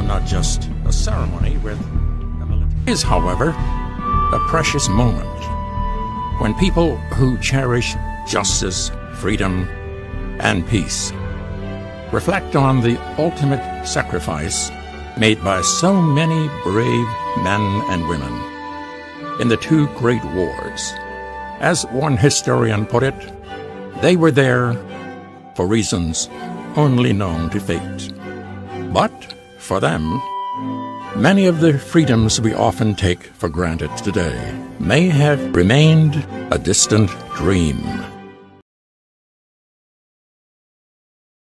not just a ceremony with a military. It is, however, a precious moment when people who cherish justice, freedom, and peace reflect on the ultimate sacrifice made by so many brave men and women in the two great wars. As one historian put it, they were there for reasons only known to fate. But for them, many of the freedoms we often take for granted today may have remained a distant dream.